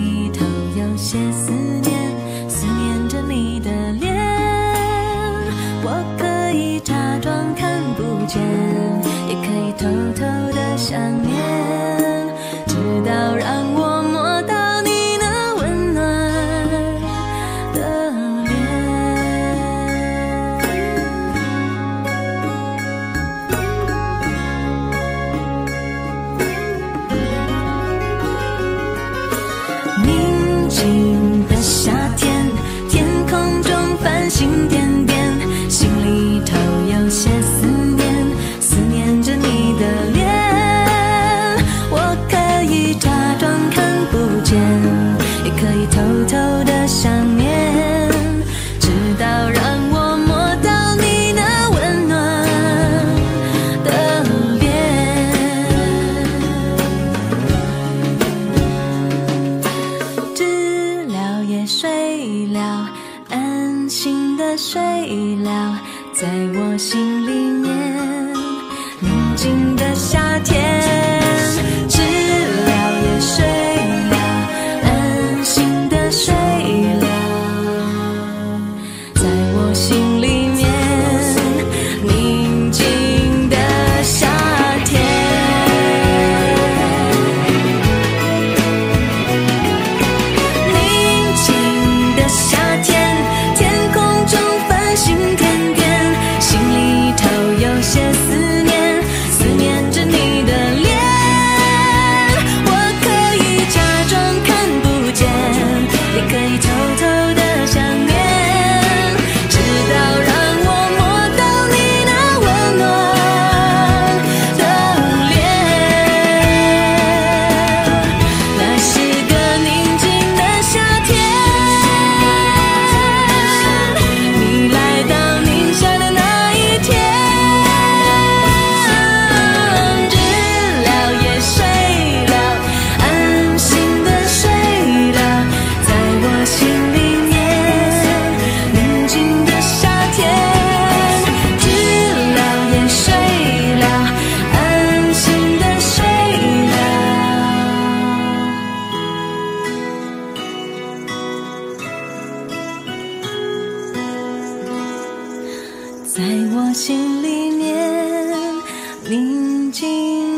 里头有些思念，思念着你的脸。我可以假装看不见，也可以偷偷的想念，直到让我摸到你那温暖的脸。宁静的夏天，天空中繁星点点，心里头有些思念，思念着你的脸。我可以假装看不见，也可以偷偷的想念，直到让我摸到你那温暖的脸。知了也睡了，安心的睡了，在我心里面宁静的夏天。知了也睡了，安心的睡了，在我心里面宁静的夏天。宁静的夏天，天空中繁星点点，心里头有些思念，思念着你的脸。我可以假装看不见，也可以偷偷的想念，直到让我摸到你那温暖的脸。那是个宁静的夏天，你来到宁夏的那一天。知了也睡了，安心的睡了，在我心里面宁静的夏天。知了也睡了，安心的睡了，在我心里面宁静